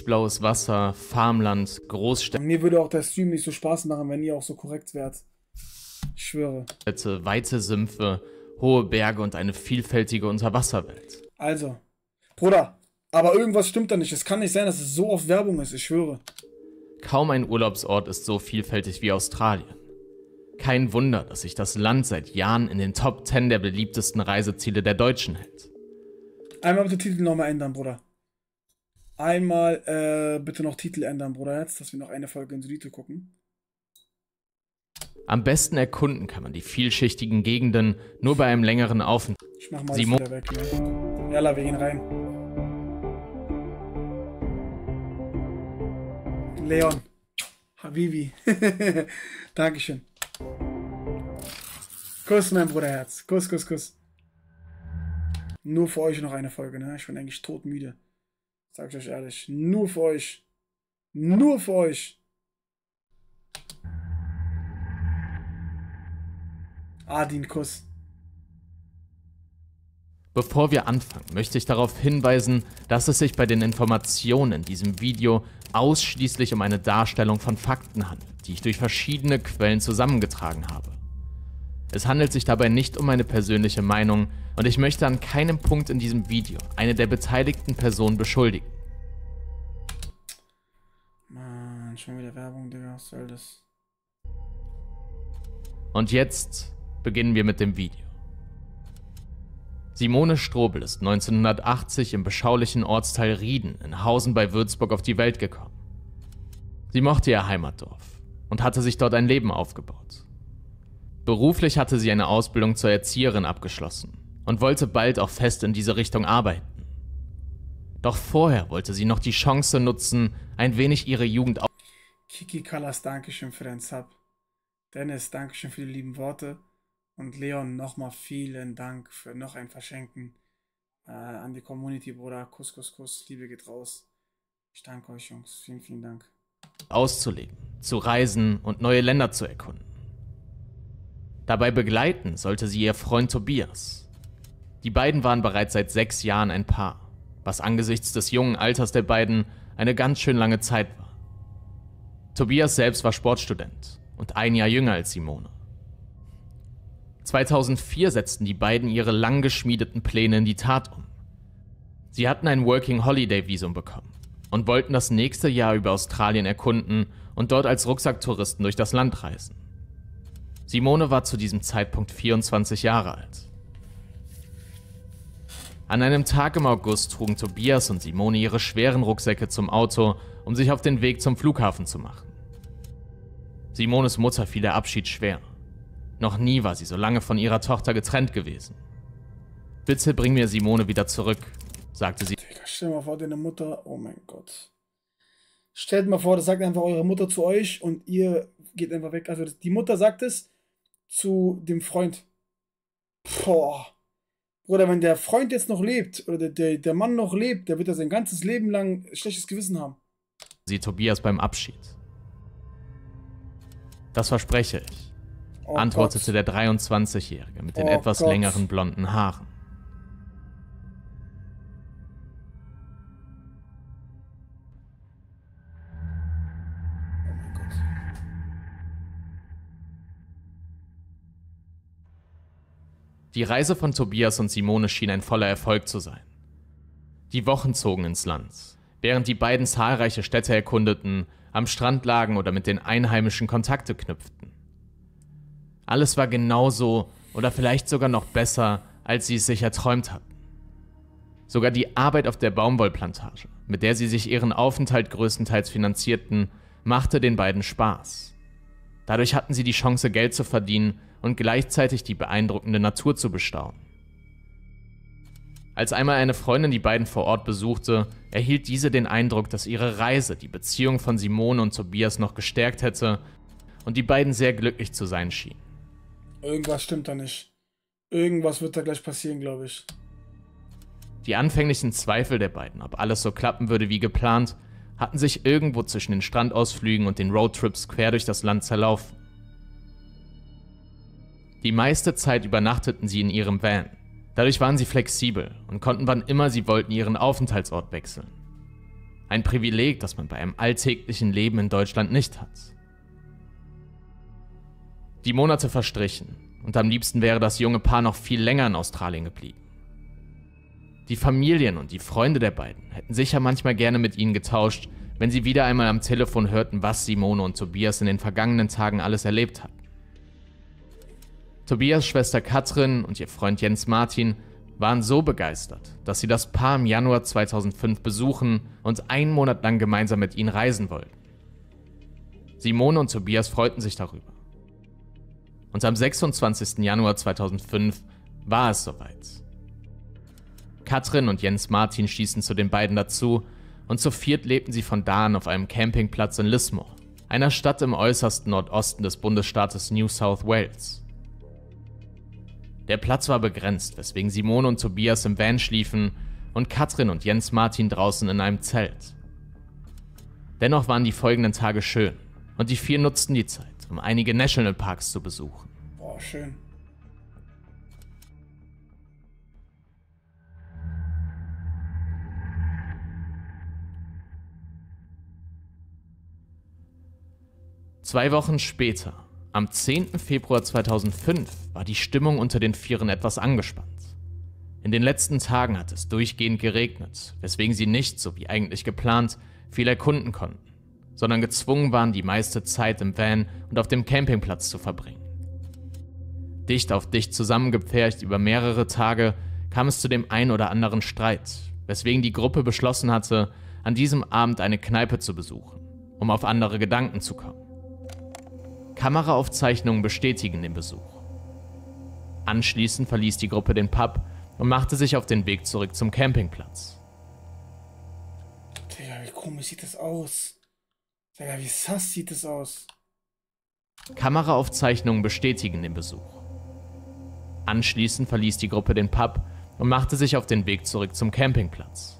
türkisblaues Wasser, Farmland, Großstädte, Mir würde auch der Stream nicht so Spaß machen, wenn ihr auch so korrekt wärt. Ich schwöre. weite Sümpfe, hohe Berge und eine vielfältige Unterwasserwelt. Also, Bruder, aber irgendwas stimmt da nicht. Es kann nicht sein, dass es so oft Werbung ist, ich schwöre. Kaum ein Urlaubsort ist so vielfältig wie Australien. Kein Wunder, dass sich das Land seit Jahren in den Top 10 der beliebtesten Reiseziele der Deutschen hält. Einmal bitte Titel nochmal ändern, Bruder. Einmal bitte noch Titel ändern, Bruder, jetzt, dass wir noch eine Folge in Solito gucken. Am besten erkunden kann man die vielschichtigen Gegenden nur bei einem längeren Aufenthalt. Ich mach mal das wieder weg, ne? Jalla, wir gehen rein. Leon. Habibi. Dankeschön. Kuss, mein Bruderherz. Kuss, Kuss, Kuss. Nur für euch noch eine Folge, ne? Ich bin eigentlich todmüde. Sag ich euch ehrlich. Nur für euch. Nur für euch. Adin, Kuss. Bevor wir anfangen, möchte ich darauf hinweisen, dass es sich bei den Informationen in diesem Video ausschließlich um eine Darstellung von Fakten handelt, die ich durch verschiedene Quellen zusammengetragen habe. Es handelt sich dabei nicht um meine persönliche Meinung und ich möchte an keinem Punkt in diesem Video eine der beteiligten Personen beschuldigen. Mann, schon wieder Werbung, Digga, was soll das? Und jetzt beginnen wir mit dem Video. Simone Strobel ist 1980 im beschaulichen Ortsteil Rieden in Hausen bei Würzburg auf die Welt gekommen. Sie mochte ihr Heimatdorf und hatte sich dort ein Leben aufgebaut. Beruflich hatte sie eine Ausbildung zur Erzieherin abgeschlossen und wollte bald auch fest in diese Richtung arbeiten. Doch vorher wollte sie noch die Chance nutzen, ein wenig ihre Jugend Kiki Callas, Dankeschön für deinen Sub. Dennis, Dankeschön für die lieben Worte. Und Leon, nochmal vielen Dank für noch ein Verschenken an die Community, Bruder. Kuss, Kuss, Kuss. Liebe geht raus. Ich danke euch, Jungs. Vielen, vielen Dank. auszuleben, zu reisen und neue Länder zu erkunden. Dabei begleiten sollte sie ihr Freund Tobias. Die beiden waren bereits seit 6 Jahren ein Paar, was angesichts des jungen Alters der beiden eine ganz schön lange Zeit war. Tobias selbst war Sportstudent und 1 Jahr jünger als Simone. 2004 setzten die beiden ihre lang geschmiedeten Pläne in die Tat um. Sie hatten ein Working Holiday Visum bekommen und wollten das nächste Jahr über Australien erkunden und dort als Rucksacktouristen durch das Land reisen. Simone war zu diesem Zeitpunkt 24 Jahre alt. An einem Tag im August trugen Tobias und Simone ihre schweren Rucksäcke zum Auto, um sich auf den Weg zum Flughafen zu machen. Simones Mutter fiel der Abschied schwer. Noch nie war sie so lange von ihrer Tochter getrennt gewesen. »Bitte bring mir Simone wieder zurück«, sagte sie. Digga, stell dir mal vor, deine Mutter, oh mein Gott. Stellt mal vor, das sagt einfach eure Mutter zu euch und ihr geht einfach weg. Also die Mutter sagt es zu dem Freund. Boah. Bruder, wenn der Freund jetzt noch lebt, oder der Mann noch lebt, der wird ja sein ganzes Leben lang schlechtes Gewissen haben. Sie Tobias beim Abschied. »Das verspreche ich«, antwortete der 23-Jährige mit den etwas längeren blonden Haaren. Oh mein Gott. Die Reise von Tobias und Simone schien ein voller Erfolg zu sein. Die Wochen zogen ins Land, während die beiden zahlreiche Städte erkundeten, am Strand lagen oder mit den Einheimischen Kontakte knüpften. Alles war genauso oder vielleicht sogar noch besser, als sie es sich erträumt hatten. Sogar die Arbeit auf der Baumwollplantage, mit der sie sich ihren Aufenthalt größtenteils finanzierten, machte den beiden Spaß. Dadurch hatten sie die Chance, Geld zu verdienen und gleichzeitig die beeindruckende Natur zu bestaunen. Als einmal eine Freundin die beiden vor Ort besuchte, erhielt diese den Eindruck, dass ihre Reise die Beziehung von Simone und Tobias noch gestärkt hätte und die beiden sehr glücklich zu sein schienen. Irgendwas stimmt da nicht. Irgendwas wird da gleich passieren, glaube ich. Die anfänglichen Zweifel der beiden, ob alles so klappen würde wie geplant, hatten sich irgendwo zwischen den Strandausflügen und den Roadtrips quer durch das Land zerlaufen. Die meiste Zeit übernachteten sie in ihrem Van. Dadurch waren sie flexibel und konnten wann immer sie wollten ihren Aufenthaltsort wechseln. Ein Privileg, das man bei einem alltäglichen Leben in Deutschland nicht hat. Die Monate verstrichen und am liebsten wäre das junge Paar noch viel länger in Australien geblieben. Die Familien und die Freunde der beiden hätten sicher manchmal gerne mit ihnen getauscht, wenn sie wieder einmal am Telefon hörten, was Simone und Tobias in den vergangenen Tagen alles erlebt hatten. Tobias' Schwester Katrin und ihr Freund Jens Martin waren so begeistert, dass sie das Paar im Januar 2005 besuchen und einen Monat lang gemeinsam mit ihnen reisen wollten. Simone und Tobias freuten sich darüber. Und am 26. Januar 2005 war es soweit. Katrin und Jens Martin stießen zu den beiden dazu und zu viert lebten sie von da an auf einem Campingplatz in Lismore, einer Stadt im äußersten Nordosten des Bundesstaates New South Wales. Der Platz war begrenzt, weswegen Simone und Tobias im Van schliefen und Katrin und Jens Martin draußen in einem Zelt. Dennoch waren die folgenden Tage schön und die vier nutzten die Zeit, um einige Nationalparks zu besuchen. Boah, schön. Zwei Wochen später, am 10. Februar 2005, war die Stimmung unter den Vieren etwas angespannt. In den letzten Tagen hat es durchgehend geregnet, weswegen sie nicht, so wie eigentlich geplant, viel erkunden konnten, sondern gezwungen waren, die meiste Zeit im Van und auf dem Campingplatz zu verbringen. Dicht auf dicht zusammengepfercht über mehrere Tage kam es zu dem ein oder anderen Streit, weswegen die Gruppe beschlossen hatte, an diesem Abend eine Kneipe zu besuchen, um auf andere Gedanken zu kommen. Kameraaufzeichnungen bestätigen den Besuch. Anschließend verließ die Gruppe den Pub und machte sich auf den Weg zurück zum Campingplatz. Digga, wie komisch sieht das aus? Digga, wie sass sieht das aus? Kameraaufzeichnungen bestätigen den Besuch. Anschließend verließ die Gruppe den Pub und machte sich auf den Weg zurück zum Campingplatz.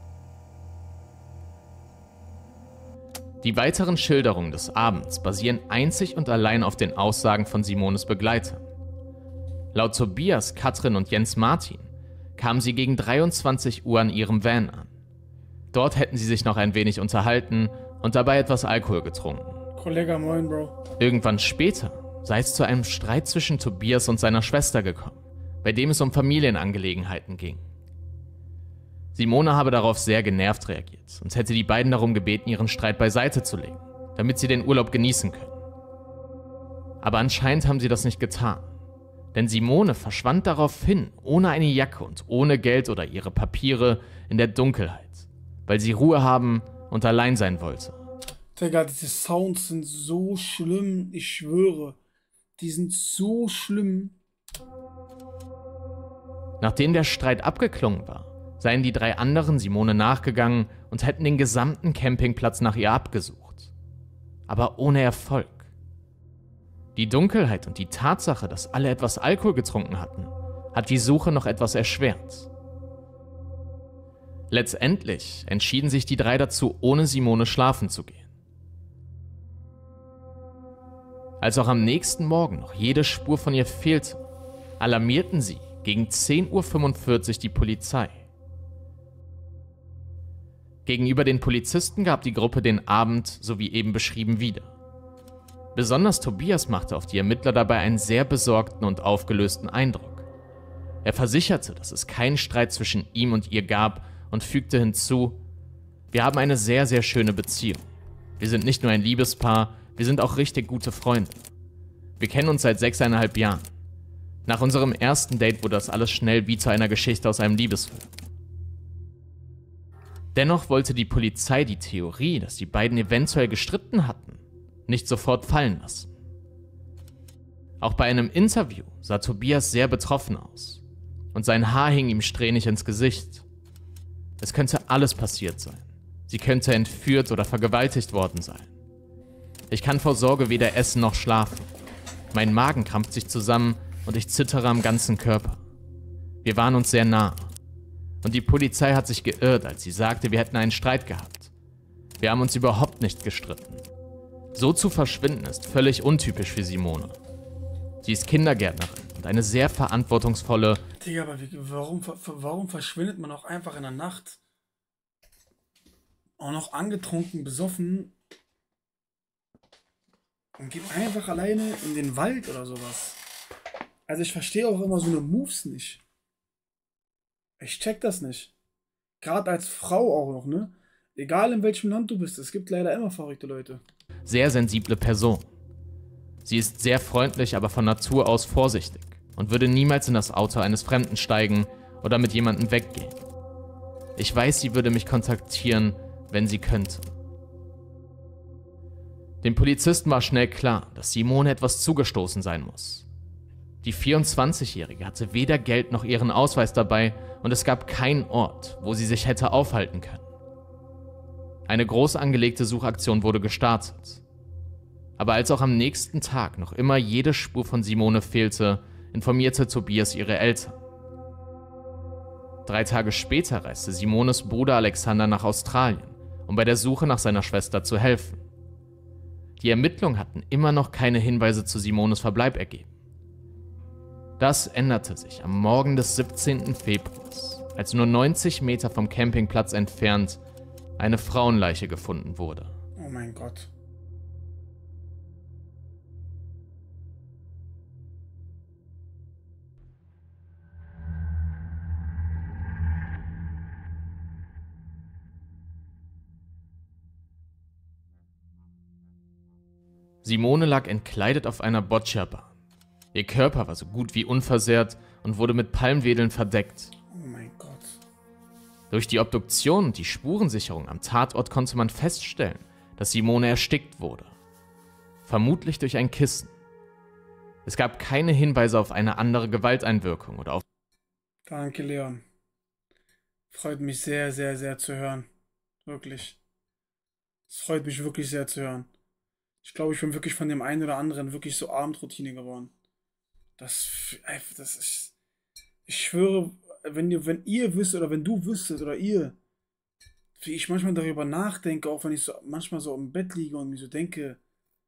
Die weiteren Schilderungen des Abends basieren einzig und allein auf den Aussagen von Simones Begleitern. Laut Tobias, Katrin und Jens Martin kamen sie gegen 23 Uhr an ihrem Van an. Dort hätten sie sich noch ein wenig unterhalten und dabei etwas Alkohol getrunken. Kollege, moin, Bro. Irgendwann später sei es zu einem Streit zwischen Tobias und seiner Schwester gekommen, bei dem es um Familienangelegenheiten ging. Simone habe darauf sehr genervt reagiert und hätte die beiden darum gebeten, ihren Streit beiseite zu legen, damit sie den Urlaub genießen können. Aber anscheinend haben sie das nicht getan, denn Simone verschwand daraufhin ohne eine Jacke und ohne Geld oder ihre Papiere in der Dunkelheit, weil sie Ruhe haben und allein sein wollte. Digga, diese Sounds sind so schlimm, ich schwöre. Die sind so schlimm. Nachdem der Streit abgeklungen war, seien die drei anderen Simone nachgegangen und hätten den gesamten Campingplatz nach ihr abgesucht. Aber ohne Erfolg. Die Dunkelheit und die Tatsache, dass alle etwas Alkohol getrunken hatten, hat die Suche noch etwas erschwert. Letztendlich entschieden sich die drei dazu, ohne Simone schlafen zu gehen. Als auch am nächsten Morgen noch jede Spur von ihr fehlte, alarmierten sie gegen 10:45 Uhr die Polizei. Gegenüber den Polizisten gab die Gruppe den Abend, so wie eben beschrieben, wieder. Besonders Tobias machte auf die Ermittler dabei einen sehr besorgten und aufgelösten Eindruck. Er versicherte, dass es keinen Streit zwischen ihm und ihr gab und fügte hinzu: Wir haben eine sehr, sehr schöne Beziehung. Wir sind nicht nur ein Liebespaar, wir sind auch richtig gute Freunde. Wir kennen uns seit 6,5 Jahren. Nach unserem ersten Date wurde das alles schnell wie zu einer Geschichte aus einem Liebesfilm. Dennoch wollte die Polizei die Theorie, dass die beiden eventuell gestritten hatten, nicht sofort fallen lassen. Auch bei einem Interview sah Tobias sehr betroffen aus und sein Haar hing ihm strähnig ins Gesicht. Es könnte alles passiert sein. Sie könnte entführt oder vergewaltigt worden sein. Ich kann vor Sorge weder essen noch schlafen. Mein Magen krampft sich zusammen und ich zittere am ganzen Körper. Wir waren uns sehr nah. Und die Polizei hat sich geirrt, als sie sagte, wir hätten einen Streit gehabt. Wir haben uns überhaupt nicht gestritten. So zu verschwinden ist völlig untypisch für Simone. Sie ist Kindergärtnerin und eine sehr verantwortungsvolle... Digga, aber warum verschwindet man auch einfach in der Nacht? auch noch angetrunken, besoffen und geht einfach alleine in den Wald oder sowas. Also ich verstehe auch immer so eine Moves nicht. Ich check das nicht. Gerade als Frau auch noch, ne? Egal in welchem Land du bist, es gibt leider immer verrückte Leute. Sehr sensible Person. Sie ist sehr freundlich, aber von Natur aus vorsichtig und würde niemals in das Auto eines Fremden steigen oder mit jemandem weggehen. Ich weiß, sie würde mich kontaktieren, wenn sie könnte. Dem Polizisten war schnell klar, dass Simone etwas zugestoßen sein muss. Die 24-Jährige hatte weder Geld noch ihren Ausweis dabei und es gab keinen Ort, wo sie sich hätte aufhalten können. Eine groß angelegte Suchaktion wurde gestartet. Aber als auch am nächsten Tag noch immer jede Spur von Simone fehlte, informierte Tobias ihre Eltern. 3 Tage später reiste Simones Bruder Alexander nach Australien, um bei der Suche nach seiner Schwester zu helfen. Die Ermittlungen hatten immer noch keine Hinweise zu Simones Verbleib ergeben. Das änderte sich am Morgen des 17. Februars, als nur 90 Meter vom Campingplatz entfernt eine Frauenleiche gefunden wurde. Oh mein Gott. Simone lag entkleidet auf einer Boccia-Bahn. Ihr Körper war so gut wie unversehrt und wurde mit Palmwedeln verdeckt. Oh mein Gott. Durch die Obduktion und die Spurensicherung am Tatort konnte man feststellen, dass Simone erstickt wurde. Vermutlich durch ein Kissen. Es gab keine Hinweise auf eine andere Gewalteinwirkung oder auf... Danke, Leon. Freut mich sehr, sehr, sehr zu hören. Wirklich. Es freut mich wirklich sehr zu hören. Ich glaube, ich bin wirklich von dem einen oder anderen wirklich so Abendroutine geworden. Das ist. Ich schwöre, wenn ihr wisst oder wenn du wüsstet oder ihr, wie ich manchmal darüber nachdenke, auch wenn ich so manchmal so im Bett liege und mir so denke,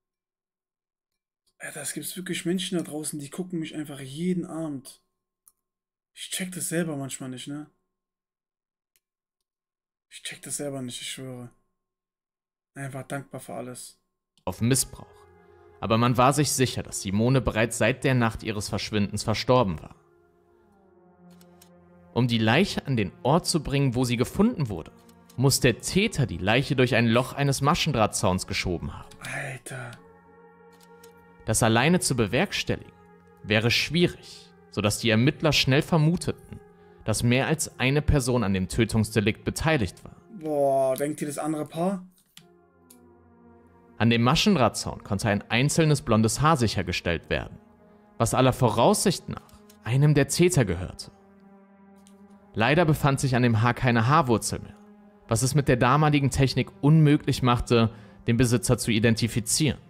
Alter, es gibt wirklich Menschen da draußen, die gucken mich einfach jeden Abend. Ich check das selber manchmal nicht, ne? Ich check das selber nicht, ich schwöre. Einfach dankbar für alles. auf Missbrauch. Aber man war sich sicher, dass Simone bereits seit der Nacht ihres Verschwindens verstorben war. Um die Leiche an den Ort zu bringen, wo sie gefunden wurde, muss der Täter die Leiche durch ein Loch eines Maschendrahtzauns geschoben haben. Alter. Das alleine zu bewerkstelligen, wäre schwierig, sodass die Ermittler schnell vermuteten, dass mehr als eine Person an dem Tötungsdelikt beteiligt war. Boah, denkt ihr das andere Paar? An dem Maschendrahtzaun konnte ein einzelnes blondes Haar sichergestellt werden, was aller Voraussicht nach einem der Täter gehörte. Leider befand sich an dem Haar keine Haarwurzel mehr, was es mit der damaligen Technik unmöglich machte, den Besitzer zu identifizieren.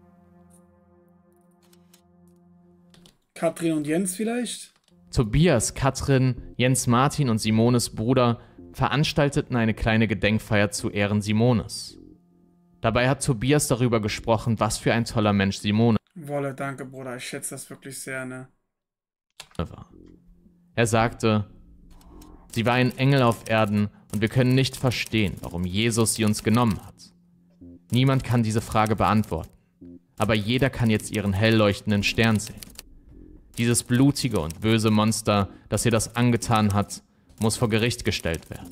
Katrin und Jens vielleicht? Tobias, Katrin, Jens Martin und Simones Bruder veranstalteten eine kleine Gedenkfeier zu Ehren Simones. Dabei hat Tobias darüber gesprochen, was für ein toller Mensch Simone Wolle, danke, Bruder. Ich schätze das wirklich sehr, ne? war. Er sagte, sie war ein Engel auf Erden und wir können nicht verstehen, warum Jesus sie uns genommen hat. Niemand kann diese Frage beantworten, aber jeder kann jetzt ihren hell leuchtenden Stern sehen. Dieses blutige und böse Monster, das ihr das angetan hat, muss vor Gericht gestellt werden.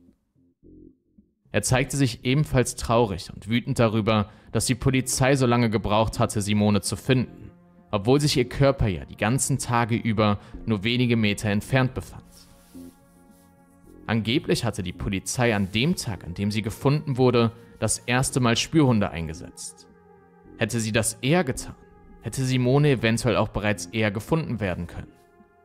Er zeigte sich ebenfalls traurig und wütend darüber, dass die Polizei so lange gebraucht hatte, Simone zu finden, obwohl sich ihr Körper ja die ganzen Tage über nur wenige Meter entfernt befand. Angeblich hatte die Polizei an dem Tag, an dem sie gefunden wurde, das erste Mal Spürhunde eingesetzt. Hätte sie das eher getan, hätte Simone eventuell auch bereits eher gefunden werden können.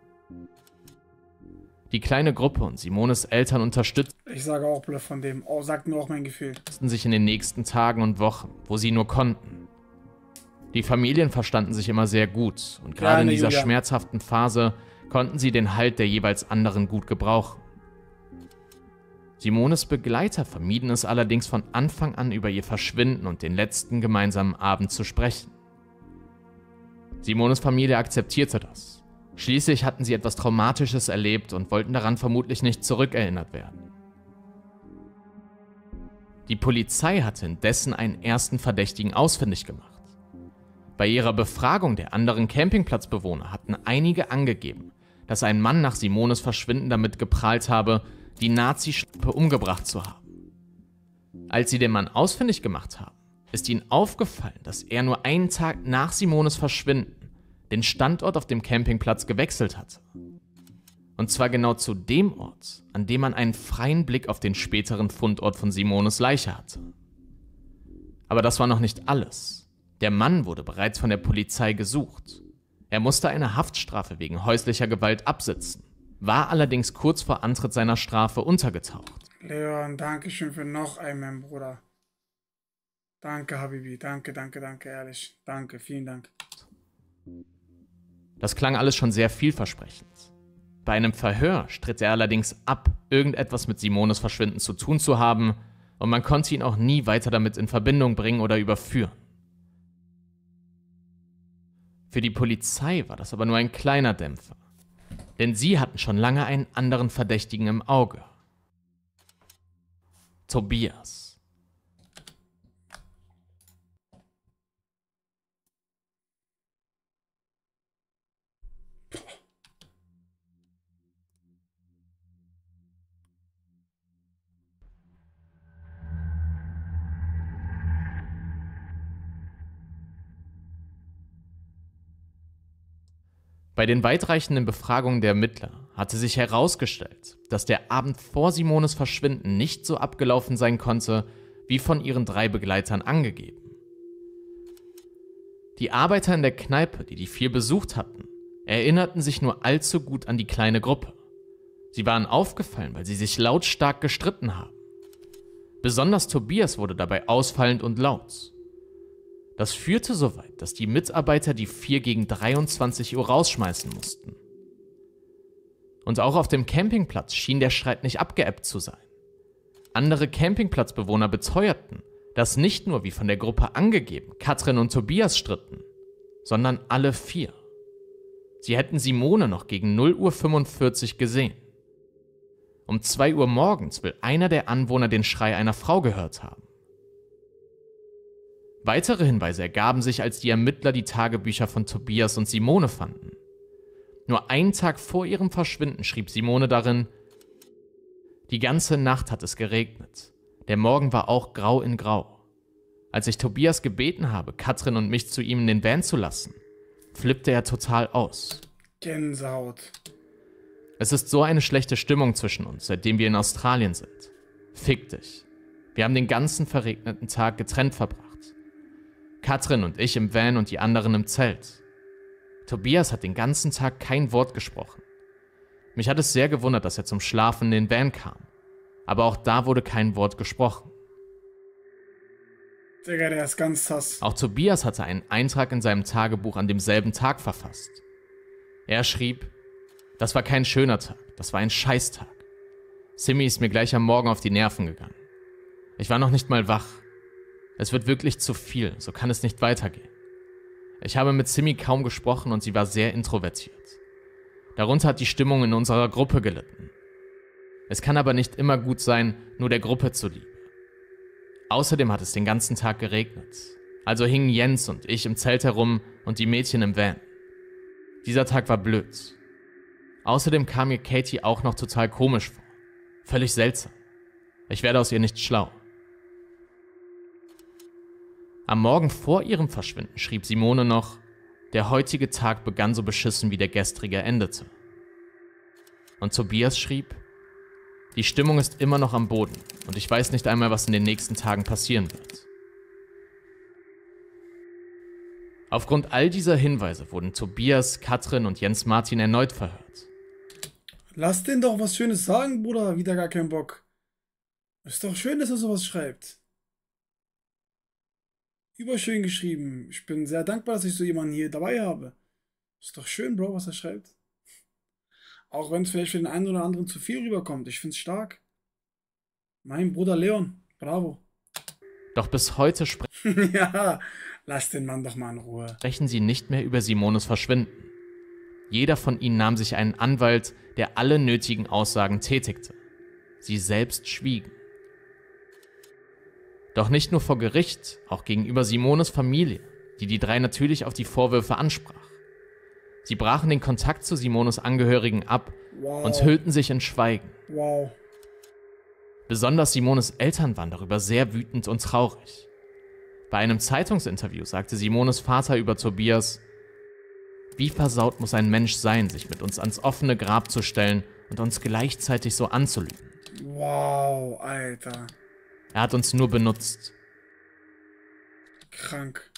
Die kleine Gruppe und Simones Eltern unterstützten Ich sage auch Bluff von dem. Oh, sagt mir auch mein Gefühl. sich in den nächsten Tagen und Wochen, wo sie nur konnten. Die Familien verstanden sich immer sehr gut und gerade in dieser Julian. schmerzhaften Phase konnten sie den Halt der jeweils anderen gut gebrauchen. Simones Begleiter vermieden es allerdings von Anfang an über ihr Verschwinden und den letzten gemeinsamen Abend zu sprechen. Simones Familie akzeptierte das. Schließlich hatten sie etwas Traumatisches erlebt und wollten daran vermutlich nicht zurückerinnert werden. Die Polizei hatte indessen einen ersten Verdächtigen ausfindig gemacht. Bei ihrer Befragung der anderen Campingplatzbewohner hatten einige angegeben, dass ein Mann nach Simones Verschwinden damit geprahlt habe, die Nazi-Schleppe umgebracht zu haben. Als sie den Mann ausfindig gemacht haben, ist ihnen aufgefallen, dass er nur einen Tag nach Simones Verschwinden den Standort auf dem Campingplatz gewechselt hatte. Und zwar genau zu dem Ort, an dem man einen freien Blick auf den späteren Fundort von Simones Leiche hatte. Aber das war noch nicht alles. Der Mann wurde bereits von der Polizei gesucht. Er musste eine Haftstrafe wegen häuslicher Gewalt absitzen, war allerdings kurz vor Antritt seiner Strafe untergetaucht. Leon, danke schön für noch einen, mein Bruder. Danke, Habibi. Danke, ehrlich. Danke, vielen Dank. Das klang alles schon sehr vielversprechend. Bei einem Verhör stritt er allerdings ab, irgendetwas mit Simones Verschwinden zu tun zu haben, und man konnte ihn auch nie weiter damit in Verbindung bringen oder überführen. Für die Polizei war das aber nur ein kleiner Dämpfer, denn sie hatten schon lange einen anderen Verdächtigen im Auge. Tobias. Bei den weitreichenden Befragungen der Ermittler hatte sich herausgestellt, dass der Abend vor Simones Verschwinden nicht so abgelaufen sein konnte, wie von ihren 3 Begleitern angegeben. Die Arbeiter in der Kneipe, die die 4 besucht hatten, erinnerten sich nur allzu gut an die kleine Gruppe. Sie waren aufgefallen, weil sie sich lautstark gestritten haben. Besonders Tobias wurde dabei ausfallend und laut. Das führte so weit, dass die Mitarbeiter die 4 gegen 23 Uhr rausschmeißen mussten. Und auch auf dem Campingplatz schien der Streit nicht abgeebbt zu sein. Andere Campingplatzbewohner beteuerten, dass nicht nur, wie von der Gruppe angegeben, Katrin und Tobias stritten, sondern alle 4. Sie hätten Simone noch gegen 0:45 Uhr gesehen. Um 2 Uhr morgens will einer der Anwohner den Schrei einer Frau gehört haben. Weitere Hinweise ergaben sich, als die Ermittler die Tagebücher von Tobias und Simone fanden. Nur einen Tag vor ihrem Verschwinden schrieb Simone darin: Die ganze Nacht hat es geregnet. Der Morgen war auch grau in grau. Als ich Tobias gebeten habe, Katrin und mich zu ihm in den Van zu lassen, flippte er total aus. Gänsehaut. Es ist so eine schlechte Stimmung zwischen uns, seitdem wir in Australien sind. Fick dich. Wir haben den ganzen verregneten Tag getrennt verbracht. Katrin und ich im Van und die anderen im Zelt. Tobias hat den ganzen Tag kein Wort gesprochen. Mich hat es sehr gewundert, dass er zum Schlafen in den Van kam. Aber auch da wurde kein Wort gesprochen. Digga, der ist ganz sass. Auch Tobias hatte einen Eintrag in seinem Tagebuch an demselben Tag verfasst. Er schrieb: Das war kein schöner Tag, das war ein Scheißtag. Simi ist mir gleich am Morgen auf die Nerven gegangen. Ich war noch nicht mal wach. Es wird wirklich zu viel, so kann es nicht weitergehen. Ich habe mit Simi kaum gesprochen und sie war sehr introvertiert. Darunter hat die Stimmung in unserer Gruppe gelitten. Es kann aber nicht immer gut sein, nur der Gruppe zuliebe. Außerdem hat es den ganzen Tag geregnet. Also hingen Jens und ich im Zelt herum und die Mädchen im Van. Dieser Tag war blöd. Außerdem kam mir Katie auch noch total komisch vor. Völlig seltsam. Ich werde aus ihr nicht schlau. Am Morgen vor ihrem Verschwinden schrieb Simone noch: Der heutige Tag begann so beschissen wie der gestrige endete. Und Tobias schrieb: Die Stimmung ist immer noch am Boden und ich weiß nicht einmal, was in den nächsten Tagen passieren wird. Aufgrund all dieser Hinweise wurden Tobias, Katrin und Jens Martin erneut verhört. Lass den doch was Schönes sagen, Bruder. Wieder gar keinen Bock. Ist doch schön, dass er sowas schreibt. Überschön geschrieben. Ich bin sehr dankbar, dass ich so jemanden hier dabei habe. Ist doch schön, Bro, was er schreibt. Auch wenn es vielleicht für den einen oder anderen zu viel rüberkommt. Ich finde es stark. Mein Bruder Leon, bravo. Doch bis heute Ja, lass den Mann doch mal in Ruhe. Sprechen sie nicht mehr über Simones Verschwinden. Jeder von ihnen nahm sich einen Anwalt, der alle nötigen Aussagen tätigte. Sie selbst schwiegen. Doch nicht nur vor Gericht, auch gegenüber Simones Familie, die die drei natürlich auf die Vorwürfe ansprach. Sie brachen den Kontakt zu Simones Angehörigen ab und hüllten sich in Schweigen. Wow. Besonders Simones Eltern waren darüber sehr wütend und traurig. Bei einem Zeitungsinterview sagte Simones Vater über Tobias: Wie versaut muss ein Mensch sein, sich mit uns ans offene Grab zu stellen und uns gleichzeitig so anzulügen. Wow, Alter. Er hat uns nur benutzt. Krank.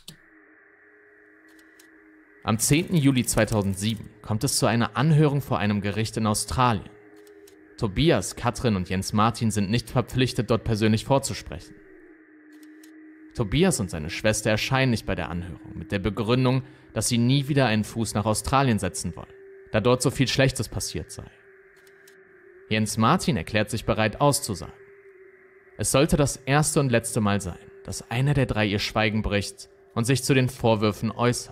Am 10. Juli 2007 kommt es zu einer Anhörung vor einem Gericht in Australien. Tobias, Katrin und Jens Martin sind nicht verpflichtet, dort persönlich vorzusprechen. Tobias und seine Schwester erscheinen nicht bei der Anhörung mit der Begründung, dass sie nie wieder einen Fuß nach Australien setzen wollen, da dort so viel Schlechtes passiert sei. Jens Martin erklärt sich bereit auszusagen. Es sollte das erste und letzte Mal sein, dass einer der drei ihr Schweigen bricht und sich zu den Vorwürfen äußert.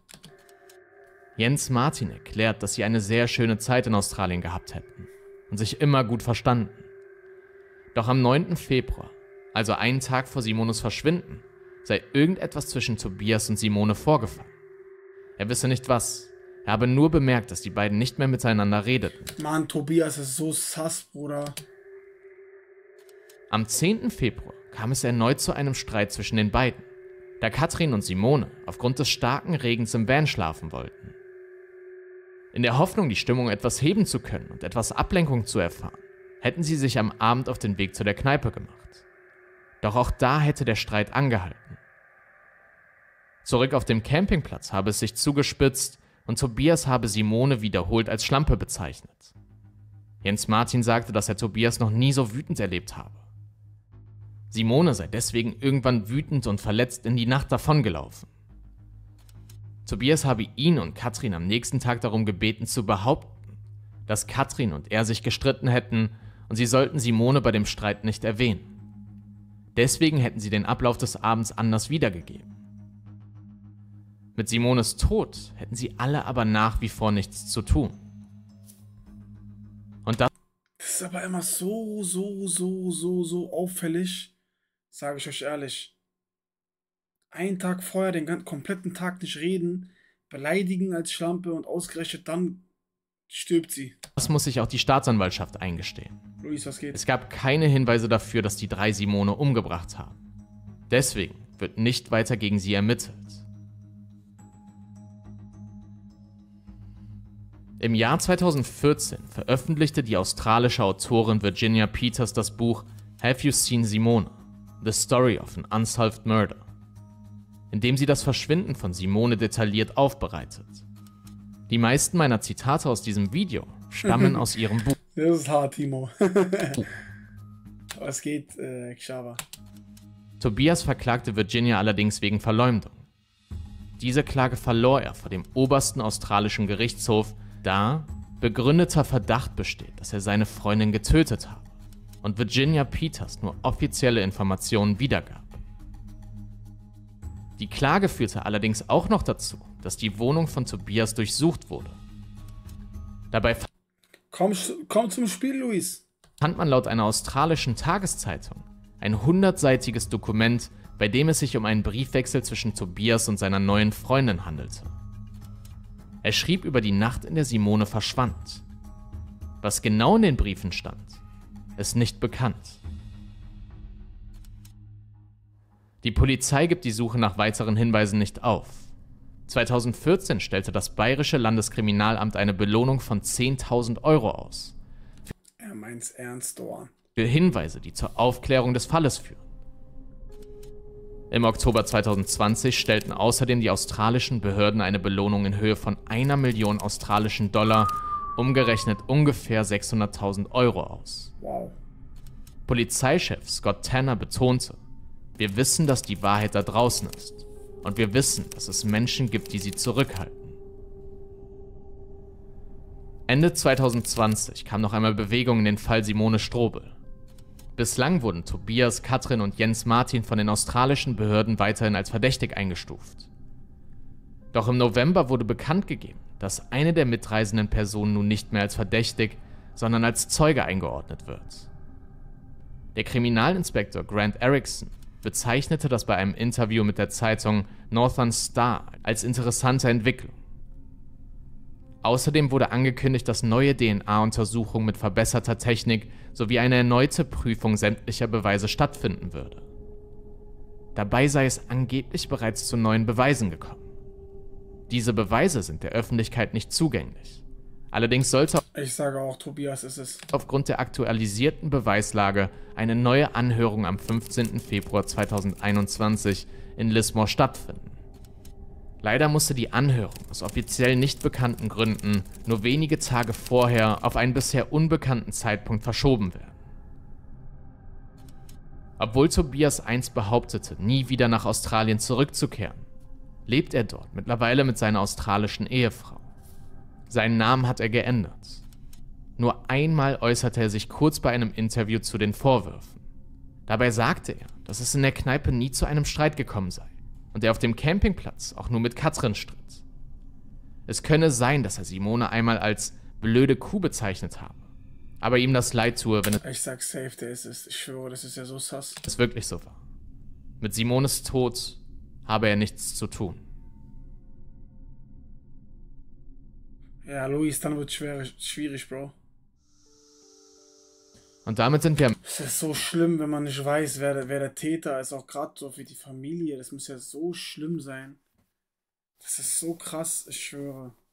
Jens Martin erklärt, dass sie eine sehr schöne Zeit in Australien gehabt hätten und sich immer gut verstanden. Doch am 9. Februar, also einen Tag vor Simones Verschwinden, sei irgendetwas zwischen Tobias und Simone vorgefallen. Er wisse nicht was, er habe nur bemerkt, dass die beiden nicht mehr miteinander redeten. Mann, Tobias ist so sass, Bruder. Am 10. Februar kam es erneut zu einem Streit zwischen den beiden, da Katrin und Simone aufgrund des starken Regens im Van schlafen wollten. In der Hoffnung, die Stimmung etwas heben zu können und etwas Ablenkung zu erfahren, hätten sie sich am Abend auf den Weg zu der Kneipe gemacht. Doch auch da hätte der Streit angehalten. Zurück auf dem Campingplatz habe es sich zugespitzt und Tobias habe Simone wiederholt als Schlampe bezeichnet. Jens Martin sagte, dass er Tobias noch nie so wütend erlebt habe. Simone sei deswegen irgendwann wütend und verletzt in die Nacht davongelaufen. Tobias habe ihn und Katrin am nächsten Tag darum gebeten zu behaupten, dass Katrin und er sich gestritten hätten und sie sollten Simone bei dem Streit nicht erwähnen. Deswegen hätten sie den Ablauf des Abends anders wiedergegeben. Mit Simones Tod hätten sie alle aber nach wie vor nichts zu tun. Und das ist aber immer so auffällig, sage ich euch ehrlich. Einen Tag vorher den kompletten Tag nicht reden, beleidigen als Schlampe und ausgerechnet dann stirbt sie. Das muss sich auch die Staatsanwaltschaft eingestehen. Luis, was geht? Es gab keine Hinweise dafür, dass die drei Simone umgebracht haben. Deswegen wird nicht weiter gegen sie ermittelt. Im Jahr 2014 veröffentlichte die australische Autorin Virginia Peters das Buch Have You Seen Simone? The Story of an Unsolved Murder, in dem sie das Verschwinden von Simone detailliert aufbereitet. Die meisten meiner Zitate aus diesem Video stammen aus ihrem Buch. Das ist hart, Timo. Was geht, Xaver? Tobias verklagte Virginia allerdings wegen Verleumdung. Diese Klage verlor er vor dem obersten australischen Gerichtshof, da begründeter Verdacht besteht, dass er seine Freundin getötet habe und Virginia Peters nur offizielle Informationen wiedergab. Die Klage führte allerdings auch noch dazu, dass die Wohnung von Tobias durchsucht wurde. Dabei Komm zum Spiel, Luis. fand man laut einer australischen Tageszeitung ein 100-seitiges Dokument, bei dem es sich um einen Briefwechsel zwischen Tobias und seiner neuen Freundin handelte. Er schrieb über die Nacht, in der Simone verschwand. Was genau in den Briefen stand, ist nicht bekannt. Die Polizei gibt die Suche nach weiteren Hinweisen nicht auf. 2014 stellte das Bayerische Landeskriminalamt eine Belohnung von 10.000 Euro aus. Er meint's ernst, Dorn. Für Hinweise, die zur Aufklärung des Falles führen. Im Oktober 2020 stellten außerdem die australischen Behörden eine Belohnung in Höhe von 1 Million australischen Dollar, umgerechnet ungefähr 600.000 Euro aus. Wow. Polizeichef Scott Tanner betonte: Wir wissen, dass die Wahrheit da draußen ist. Und wir wissen, dass es Menschen gibt, die sie zurückhalten. Ende 2020 kam noch einmal Bewegung in den Fall Simone Strobel. Bislang wurden Tobias, Katrin und Jens Martin von den australischen Behörden weiterhin als verdächtig eingestuft. Doch im November wurde bekannt gegeben, dass eine der mitreisenden Personen nun nicht mehr als verdächtig, sondern als Zeuge eingeordnet wird. Der Kriminalinspektor Grant Erickson bezeichnete das bei einem Interview mit der Zeitung Northern Star als interessante Entwicklung. Außerdem wurde angekündigt, dass neue DNA-Untersuchungen mit verbesserter Technik sowie eine erneute Prüfung sämtlicher Beweise stattfinden würde. Dabei sei es angeblich bereits zu neuen Beweisen gekommen. Diese Beweise sind der Öffentlichkeit nicht zugänglich. Allerdings sollte Ich sage auch, Tobias ist es. aufgrund der aktualisierten Beweislage eine neue Anhörung am 15. Februar 2021 in Lismore stattfinden. Leider musste die Anhörung aus offiziell nicht bekannten Gründen nur wenige Tage vorher auf einen bisher unbekannten Zeitpunkt verschoben werden. Obwohl Tobias einst behauptete, nie wieder nach Australien zurückzukehren, lebt er dort mittlerweile mit seiner australischen Ehefrau. Seinen Namen hat er geändert. Nur einmal äußerte er sich kurz bei einem Interview zu den Vorwürfen. Dabei sagte er, dass es in der Kneipe nie zu einem Streit gekommen sei und er auf dem Campingplatz auch nur mit Katrin stritt. Es könne sein, dass er Simone einmal als blöde Kuh bezeichnet habe, aber ihm das leid tue, wenn Ich sag safe, der ist es. Ich schwöre, das ist ja so sass. es wirklich so war. Mit Simones Tod habe er nichts zu tun. Ja, Luis, dann wird schwierig, Bro. Und damit sind wir am Es ist so schlimm, wenn man nicht weiß, wer der Täter ist. Auch gerade so für die Familie. Das muss ja so schlimm sein. Das ist so krass, ich schwöre.